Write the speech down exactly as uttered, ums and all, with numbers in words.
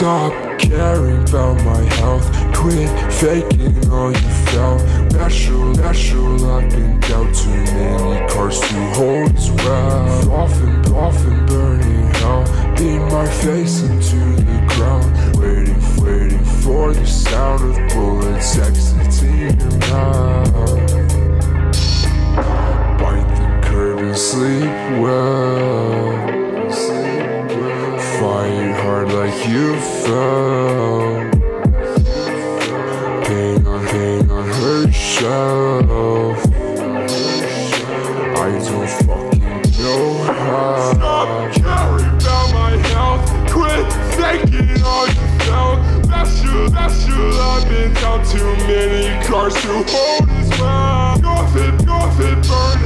Stop caring about my health. Quit faking all you felt. Special, special, I've been dealt too many cards to hold as well. Often, often burning hell. Beat my face into the ground. Waiting, waiting for the sound of bullets exiting your mouth. Bite the curb and sleep well. Fight hard like you felt. Pain on pain on herself. I don't fucking know how. Stop caring about my health. Quit faking all you felt. Special, special, I've been down too many cards to hold as well. Go fit, go fit, burn